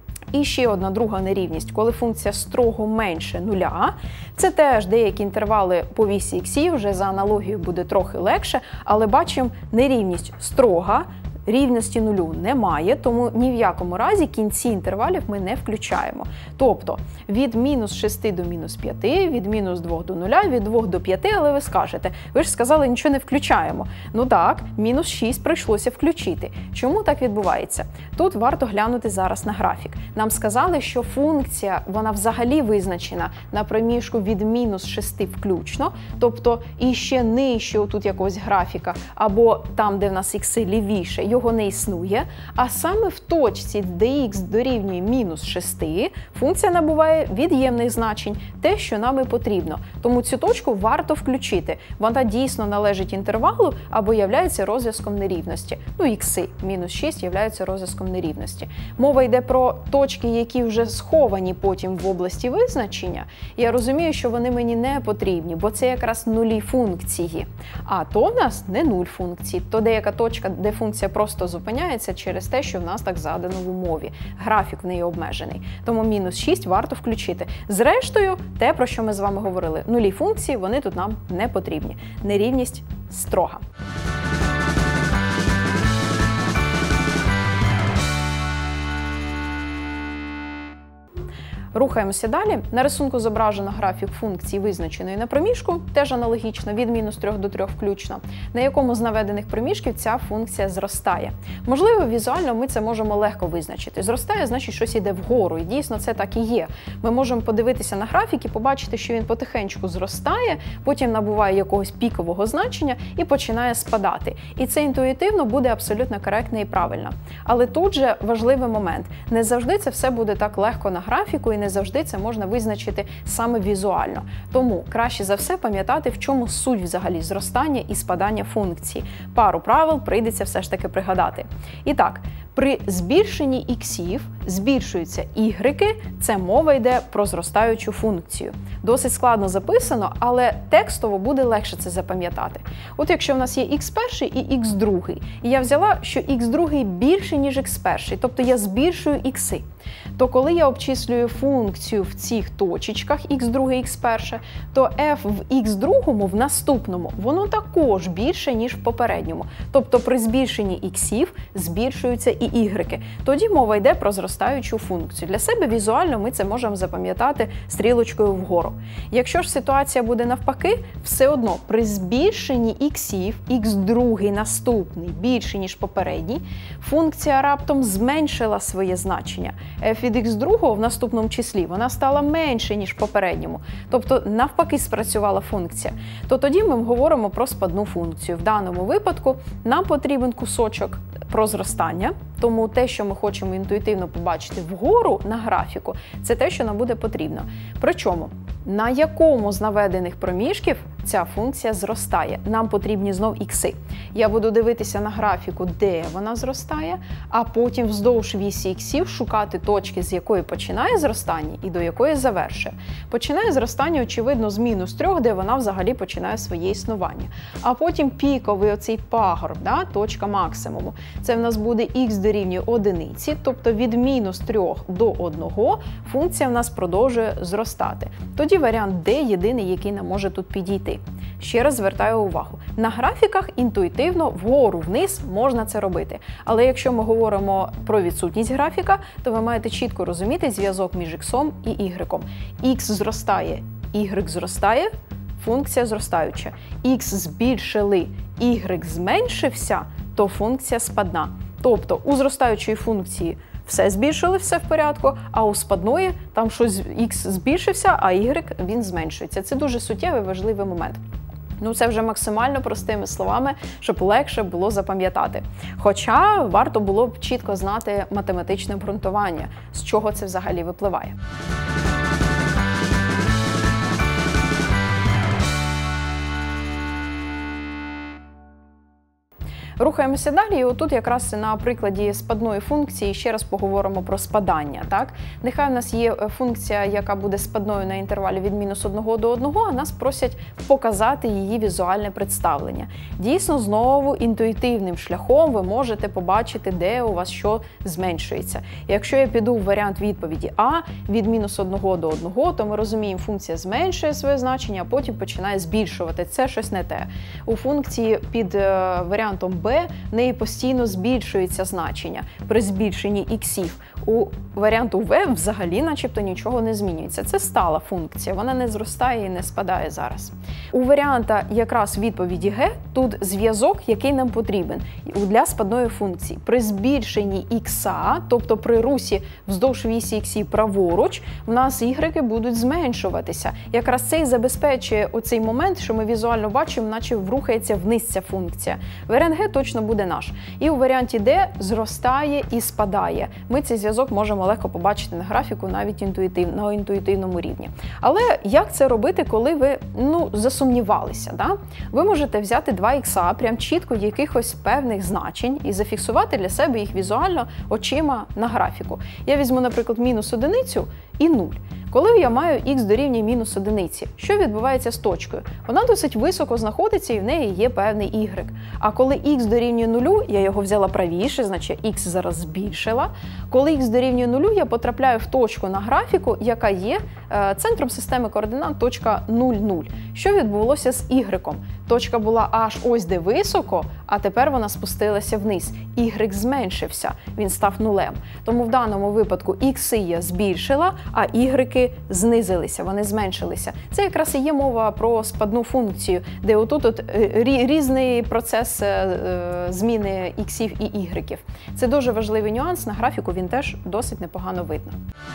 І ще одна друга нерівність, коли функція строго менше нуля. Це теж деякі інтервали по вісі іксів, вже за аналогією буде трохи легше, але бачимо нерівність строга, рівності нулю немає, тому ні в якому разі кінці інтервалів ми не включаємо. Тобто від мінус шести до мінус п'яти, від мінус двох до нуля, від двох до п'яти, але ви скажете, ви ж сказали, нічого не включаємо. Ну так, мінус шість прийшлося включити. Чому так відбувається? Тут варто глянути зараз на графік. Нам сказали, що функція, вона взагалі визначена на проміжку від мінус шести включно, тобто і ще нижче тут якогось графіка, або там, де в нас ікси лівіше, його не існує, а саме в точці, де х дорівнює мінус шести, функція набуває від'ємних значень, те, що нам і потрібно. Тому цю точку варто включити. Вона дійсно належить інтервалу або являється розв'язком нерівності. Ну, ікси, мінус шість являються розв'язком нерівності. Мова йде про точки, які вже сховані потім в області визначення. Я розумію, що вони мені не потрібні, бо це якраз нулі функції. А то в нас не нуль функцій, то деяка точка, де функція просто зупиняється через те, що в нас так задано в умові. Графік в неї обмежений. Тому мінус шість варто включити. Зрештою, те, про що ми з вами говорили, нулі функції, вони тут нам не потрібні. Нерівність строга. Рухаємося далі. На рисунку зображено графік функції, визначеної на проміжку, теж аналогічно, від мінус трьох до трьох включно, на якому з наведених проміжків ця функція зростає. Можливо, візуально ми це можемо легко визначити. Зростає, значить, щось йде вгору, і дійсно це так і є. Ми можемо подивитися на графік і побачити, що він потихеньку зростає, потім набуває якогось пікового значення і починає спадати. І це інтуїтивно буде абсолютно коректно і правильно. Але тут же важливий момент. Не завжди це все буде так легко на графіку, і не завжди це можна визначити саме візуально. Тому краще за все пам'ятати, в чому суть взагалі зростання і спадання функції. Пару правил прийдеться все ж таки пригадати. І так, при збільшенні іксів збільшуються ігреки, це мова йде про зростаючу функцію. Досить складно записано, але текстово буде легше це запам'ятати. От якщо в нас є х перший і х другий, і я взяла, що х другий більше, ніж х перший, тобто я збільшую ікси, то коли я обчислюю функцію в цих точечках х другий, х перший, то f в х другому в наступному, воно також більше, ніж в попередньому. Тобто при збільшенні іксів збільшуються і ігреки. Тоді мова йде про зростаючу функцію. Для себе візуально ми це можемо запам'ятати стрілочкою вгору. Якщо ж ситуація буде навпаки, все одно при збільшенні іксів, х другий наступний більше, ніж попередній, функція раптом зменшила своє значення. F від х другого в наступному числі вона стала менше, ніж в попередньому. Тобто навпаки спрацювала функція. То тоді ми говоримо про спадну функцію. В даному випадку нам потрібен кусочок про зростання, тому те, що ми хочемо інтуїтивно побачити вгору на графіку, це те, що нам буде потрібно. Причому, на якому з наведених проміжків ця функція зростає? Нам потрібні знов ікси. Я буду дивитися на графіку, де вона зростає, а потім вздовж вісі іксів шукати точки, з якої починає зростання і до якої завершує. Починає зростання, очевидно, з мінус трьох, де вона взагалі починає своє існування. А потім піковий оцей пагорб, да, точка максимуму. Це в нас буде х дорівнює одиниці, тобто від мінус трьох до одного функція в нас продовжує зростати. Тоді варіант D єдиний, який нам може тут підійти. Ще раз звертаю увагу, на графіках інтуїтивно вгору-вниз можна це робити. Але якщо ми говоримо про відсутність графіка, то ви маєте чітко розуміти зв'язок між х і y. Х зростає, y зростає, функція зростаюча. Х збільшили, y зменшився, то функція спадна. Тобто у зростаючої функції все збільшили, все в порядку, а у спадної там щось х збільшився, а y він зменшується. Це дуже суттєвий, важливий момент. Ну, це вже максимально простими словами, щоб легше було запам'ятати. Хоча варто було б чітко знати математичне обґрунтування, з чого це взагалі випливає. Рухаємося далі, і отут якраз на прикладі спадної функції ще раз поговоримо про спадання. Так? Нехай у нас є функція, яка буде спадною на інтервалі від мінус одного до одного, а нас просять показати її візуальне представлення. Дійсно, знову інтуїтивним шляхом ви можете побачити, де у вас що зменшується. Якщо я піду в варіант відповіді А від мінус одного до одного, то ми розуміємо, функція зменшує своє значення, а потім починає збільшувати. Це щось не те. У функції під варіантом Б b, в неї постійно збільшується значення при збільшенні іксів. У варіанту v взагалі начебто нічого не змінюється. Це стала функція, вона не зростає і не спадає зараз. У варіанта якраз відповіді Г тут зв'язок, який нам потрібен для спадної функції. При збільшенні ікса, тобто при русі вздовж вісі іксів праворуч, в нас ігреки будуть зменшуватися. Якраз це і забезпечує оцей момент, що ми візуально бачимо, наче рухається вниз ця функція. Варіант Г точно буде наш. І у варіанті Д зростає і спадає. Ми цей зв'язок можемо легко побачити на графіку навіть інтуїтив, на інтуїтивному рівні. Але як це робити, коли ви ну, засумнівалися? Да? Ви можете взяти два ікса, прям чітко якихось певних значень і зафіксувати для себе їх візуально очима на графіку. Я візьму, наприклад, мінус одиницю і нуль. Коли я маю х дорівнює мінус одиниці, що відбувається з точкою? Вона досить високо знаходиться і в неї є певний y. А коли х дорівнює нулю, я його взяла правіше, значить х зараз збільшила. Коли х дорівнює нулю, я потрапляю в точку на графіку, яка є е, центром системи координат точка нуль нуль. Що відбулося з y? Точка була аж ось де високо, а тепер вона спустилася вниз. Y зменшився, він став нулем. Тому в даному випадку ікси я збільшила, а y знизилися, вони зменшилися. Це якраз і є мова про спадну функцію, де отут от різний процес зміни іксів і ігреків. Це дуже важливий нюанс, на графіку він теж досить непогано видно.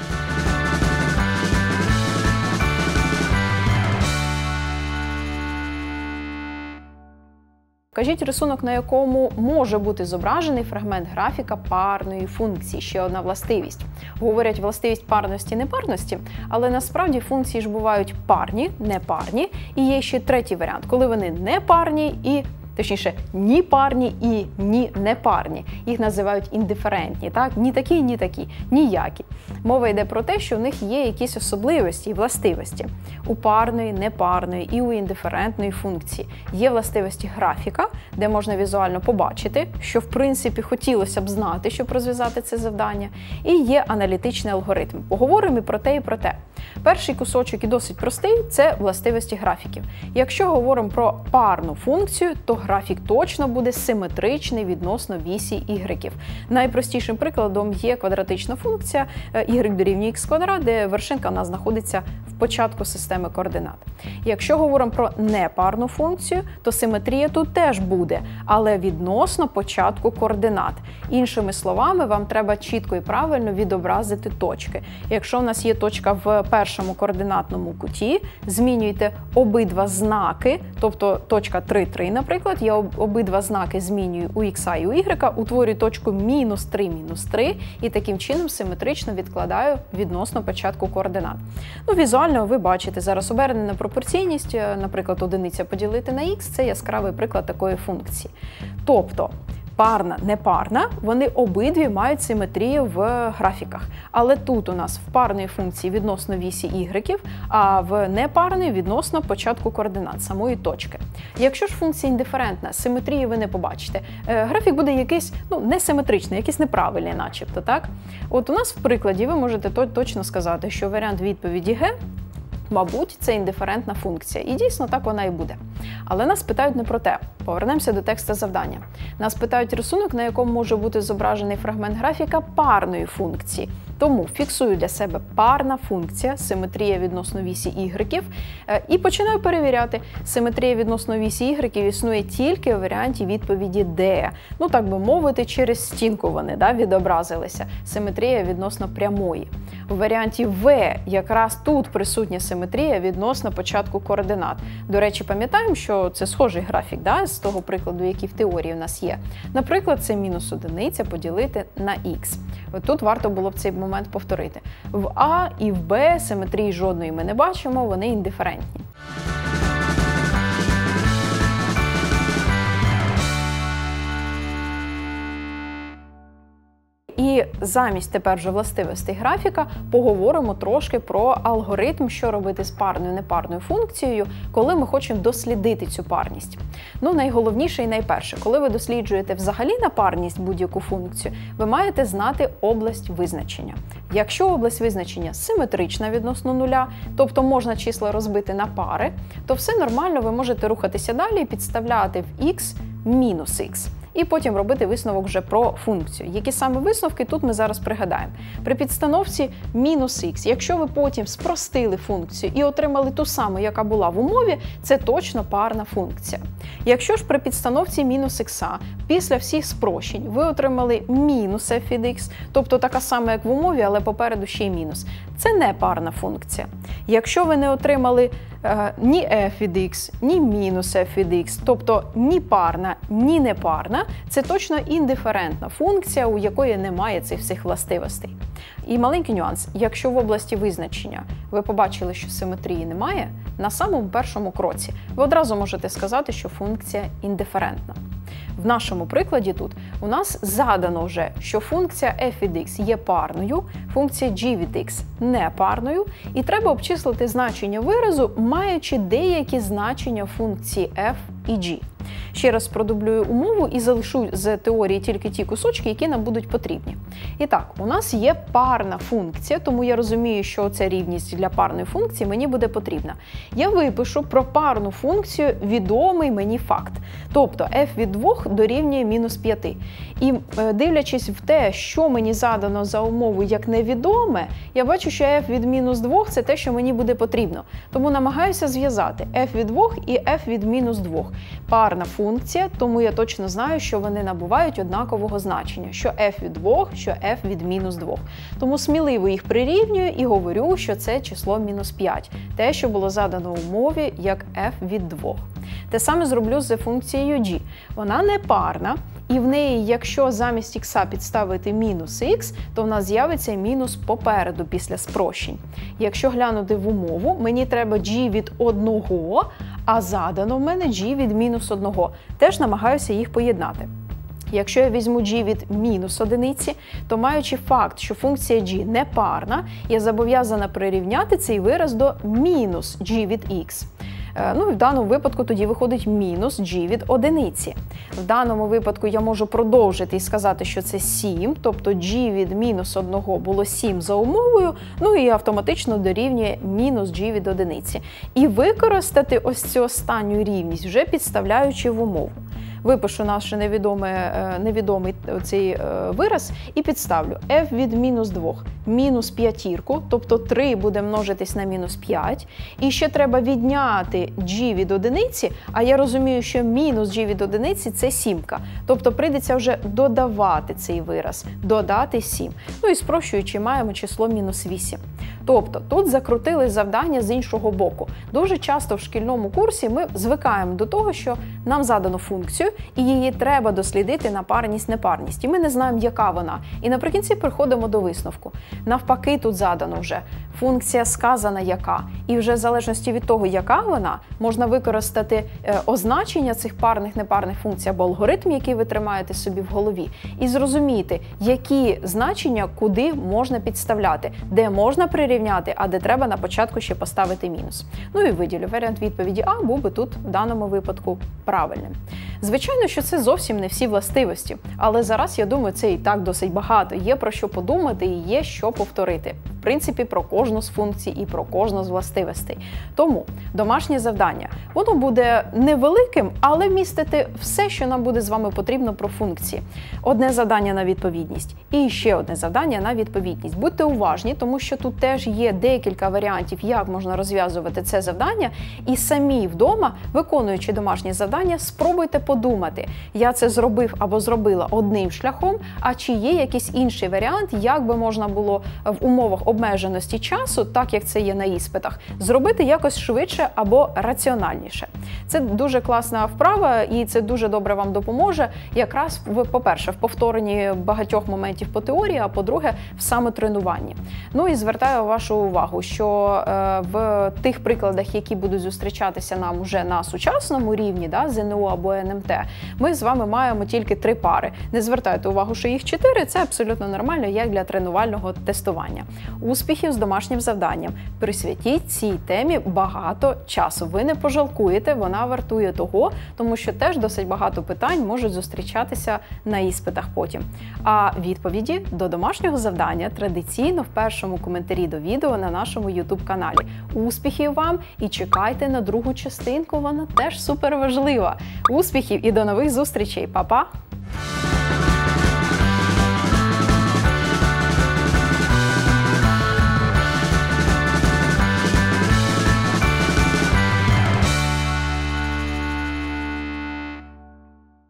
Кажіть рисунок, на якому може бути зображений фрагмент графіка парної функції. Ще одна властивість. Говорять властивість парності, непарності, але насправді функції ж бувають парні, непарні. І є ще третій варіант, коли вони непарні і точніше, ні парні і ні непарні. Їх називають індиферентні, так? Ні такі, ні такі, ніякі. Мова йде про те, що в них є якісь особливості і властивості. У парної, непарної і у індиферентної функції є властивості графіка, де можна візуально побачити, що в принципі хотілося б знати, щоб розв'язати це завдання, і є аналітичний алгоритм. Поговоримо і про те, і про те. Перший кусочок і досить простий – це властивості графіків. Якщо говоримо про парну функцію, то графік точно буде симетричний відносно вісі ігреків. Найпростішим прикладом є квадратична функція y дорівнює х квадрат, де вершинка у нас знаходиться в початку системи координат. Якщо говоримо про непарну функцію, то симетрія тут теж буде, але відносно початку координат. Іншими словами, вам треба чітко і правильно відобразити точки. Якщо у нас є точка в першому координатному куті, змінюйте обидва знаки, тобто точка три три, наприклад, я обидва знаки змінюю у х і у y, утворюю точку мінус три мінус три і таким чином симетрично відкладаю відносно початку координат. Ну, візуально ви бачите, зараз обернена пропорційність, наприклад, одиниця поділити на х – це яскравий приклад такої функції. Тобто, парна, непарна, вони обидві мають симетрію в графіках. Але тут у нас в парної функції відносно вісі ігреків, а в непарної відносно початку координат, самої точки. Якщо ж функція індиферентна, симетрії ви не побачите. Графік буде якийсь ну, несиметричний, якийсь неправильний начебто. Так? От у нас в прикладі ви можете точно сказати, що варіант відповіді Г, мабуть, це індиферентна функція. І дійсно так вона і буде. Але нас питають не про те. Повернемося до тексту завдання. Нас питають рисунок, на якому може бути зображений фрагмент графіка парної функції. Тому фіксую для себе парна функція, симетрія відносно вісі ігреків, і починаю перевіряти. Симетрія відносно вісі ігреків існує тільки у варіанті відповіді Д. Ну, так би мовити, через стінку вони да, відобразилися. Симетрія відносно прямої. У варіанті В якраз тут присутня симетрія відносно початку координат. До речі, пам'ятаємо, що це схожий графік да, з того прикладу, який в теорії у нас є. Наприклад, це мінус одиниця поділити на х. От тут варто було б цей момент повторити. В А і в Б симетрії жодної ми не бачимо, вони індиферентні. І замість тепер же властивостей графіка поговоримо трошки про алгоритм, що робити з парною непарною функцією, коли ми хочемо дослідити цю парність. Ну, найголовніше і найперше, коли ви досліджуєте взагалі непарність будь-яку функцію, ви маєте знати область визначення. Якщо область визначення симетрична відносно нуля, тобто можна числа розбити на пари, то все нормально, ви можете рухатися далі і підставляти в х мінус х. і потім робити висновок вже про функцію. Які саме висновки, тут ми зараз пригадаємо. При підстановці мінус х, якщо ви потім спростили функцію і отримали ту саму, яка була в умові, це точно парна функція. Якщо ж при підстановці мінус х, після всіх спрощень ви отримали мінус f від x, тобто така сама, як в умові, але попереду ще й мінус, це не парна функція. Якщо ви не отримали е, ні f від x, ні мінус f від x, тобто ні парна, ні непарна, це точно індиферентна функція, у якої немає цих всіх властивостей. І маленький нюанс, якщо в області визначення ви побачили, що симетрії немає, на самому першому кроці ви одразу можете сказати, що функція індиферентна. В нашому прикладі тут у нас задано вже, що функція f від x є парною, функція g від x не парною, і треба обчислити значення виразу, маючи деякі значення функції f і g. Ще раз продублюю умову і залишу з теорії тільки ті кусочки, які нам будуть потрібні. І так, у нас є парна функція, тому я розумію, що ця рівність для парної функції мені буде потрібна. Я випишу про парну функцію відомий мені факт. Тобто f від двох дорівнює мінус п'яти. І дивлячись в те, що мені задано за умову як невідоме, я бачу, що f від мінус двох – це те, що мені буде потрібно. Тому намагаюся зв'язати f від двох і f від мінус двох. Парна функція, тому я точно знаю, що вони набувають однакового значення, що f від двох, що f від мінус двох. Тому сміливо їх прирівнюю і говорю, що це число мінус п'ять, те, що було задано в умові як f від двох. Те саме зроблю з функцією g. Вона не парна, і в неї, якщо замість х підставити мінус х, то в нас з'явиться мінус попереду після спрощень. Якщо глянути в умову, мені треба g від одного, а задано в мене g від мінус одного. Теж намагаюся їх поєднати. Якщо я візьму g від мінус одиниці, то маючи факт, що функція g не парна, я зобов'язана прирівняти цей вираз до мінус g від x. Ну, в даному випадку тоді виходить мінус g від одиниці. В даному випадку я можу продовжити і сказати, що це сім, тобто g від мінус одного було сім за умовою, ну і автоматично дорівнює мінус g від одиниці. І використати ось цю останню рівність, вже підставляючи в умову. Випишу наш невідомий, невідомий цей вираз і підставлю f від мінус двох мінус п'ятірку, тобто три буде множитись на мінус п'ять. І ще треба відняти g від одиниці, а я розумію, що мінус g від одиниці – це сімка. Тобто прийдеться вже додавати цей вираз, додати сім. Ну і спрощуючи, маємо число мінус вісім. Тобто тут закрутили завдання з іншого боку. Дуже часто в шкільному курсі ми звикаємо до того, що нам задано функцію, і її треба дослідити на парність-непарність. І ми не знаємо, яка вона. І наприкінці приходимо до висновку. Навпаки, тут задано вже функція сказана яка. І вже в залежності від того, яка вона, можна використати означення цих парних-непарних функцій або алгоритм, який ви тримаєте собі в голові, і зрозуміти, які значення куди можна підставляти, де можна прирівняти, а де треба на початку ще поставити мінус. Ну і виділю. Варіант відповіді А був би тут в даному випадку правильним. Звичайно, що це зовсім не всі властивості, але зараз, я думаю, це і так досить багато. Є про що подумати і є що повторити. В принципі, про кожну з функцій і про кожну з властивостей. Тому домашнє завдання, воно буде невеликим, але містити все, що нам буде з вами потрібно про функції. Одне завдання на відповідність і ще одне завдання на відповідність. Будьте уважні, тому що тут теж є декілька варіантів, як можна розв'язувати це завдання, і самі вдома, виконуючи домашнє завдання, спробуйте подумати, я це зробив або зробила одним шляхом, а чи є якийсь інший варіант, як би можна було в умовах обмеженості часу, так як це є на іспитах, зробити якось швидше або раціональніше. Це дуже класна вправа і це дуже добре вам допоможе якраз, по-перше, в повторенні багатьох моментів по теорії, а по-друге, в самотренуванні. Ну і звертаю вашу увагу, що е, в тих прикладах, які будуть зустрічатися нам уже на сучасному рівні, да, зе ен о або ен ем те, ми з вами маємо тільки три пари. Не звертайте увагу, що їх чотири, це абсолютно нормально, як для тренувального тестування. Успіхів з домашнім завданням. Присвятіть цій темі багато часу. Ви не пожалкуєте, вона вартує того, тому що теж досить багато питань можуть зустрічатися на іспитах потім. А відповіді до домашнього завдання традиційно в першому коментарі до відео на нашому ютуб-каналі. Успіхів вам і чекайте на другу частинку, вона теж супер важлива. Успіхів і до нових зустрічей. Па-па!